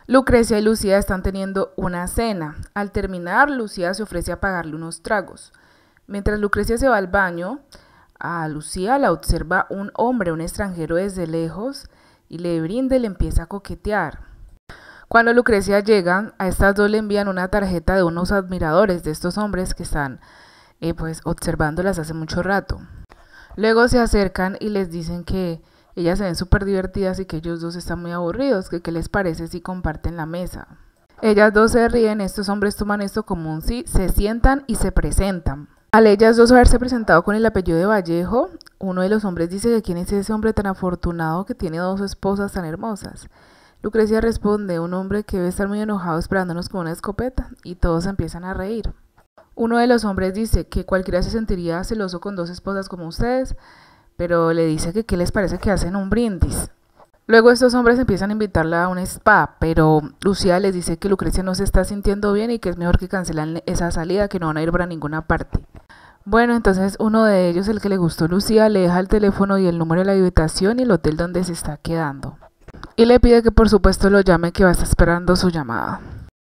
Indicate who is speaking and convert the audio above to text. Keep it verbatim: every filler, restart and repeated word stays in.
Speaker 1: Lucrecia y Lucía están teniendo una cena. Al terminar, Lucía se ofrece a pagarle unos tragos. Mientras Lucrecia se va al baño, a Lucía la observa un hombre, un extranjero desde lejos, y le brinda y le empieza a coquetear. Cuando Lucrecia llega, a estas dos le envían una tarjeta de unos admiradores de estos hombres que están eh, pues observándolas hace mucho rato. Luego se acercan y les dicen que ellas se ven súper divertidas y que ellos dos están muy aburridos, que qué les parece si comparten la mesa. Ellas dos se ríen, estos hombres toman esto como un sí, se sientan y se presentan. Al ellas dos haberse presentado con el apellido de Vallejo, uno de los hombres dice que quién es ese hombre tan afortunado que tiene dos esposas tan hermosas. Lucrecia responde, un hombre que debe estar muy enojado esperándonos con una escopeta, y todos empiezan a reír. Uno de los hombres dice que cualquiera se sentiría celoso con dos esposas como ustedes, pero le dice que qué les parece que hacen un brindis. Luego estos hombres empiezan a invitarla a un spa, pero Lucía les dice que Lucrecia no se está sintiendo bien y que es mejor que cancelan esa salida, que no van a ir para ninguna parte. Bueno, entonces uno de ellos, el que le gustó a Lucía, le deja el teléfono y el número de la habitación y el hotel donde se está quedando. Y le pide que por supuesto lo llame, que va a estar esperando su llamada.